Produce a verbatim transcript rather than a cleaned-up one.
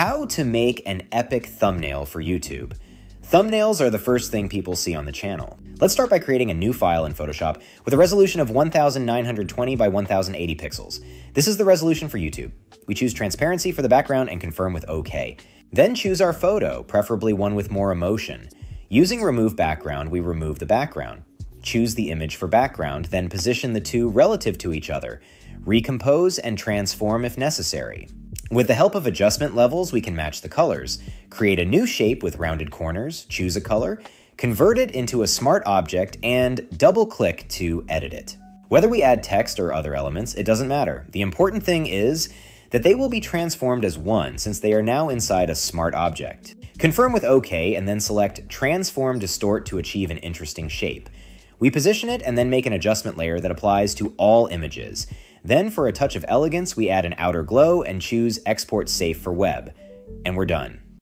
How to make an epic thumbnail for YouTube. Thumbnails are the first thing people see on the channel. Let's start by creating a new file in Photoshop with a resolution of one thousand nine hundred twenty by one thousand eighty pixels. This is the resolution for YouTube. We choose transparency for the background and confirm with OK. Then choose our photo, preferably one with more emotion. Using remove background, we remove the background. Choose the image for background, then position the two relative to each other. Recompose and transform if necessary. With the help of adjustment levels, we can match the colors, create a new shape with rounded corners, choose a color, convert it into a smart object, and double-click to edit it. Whether we add text or other elements, it doesn't matter. The important thing is that they will be transformed as one since they are now inside a smart object. Confirm with OK and then select Transform Distort to achieve an interesting shape. We position it and then make an adjustment layer that applies to all images. Then for a touch of elegance, we add an outer glow and choose Export Safe for Web. And we're done.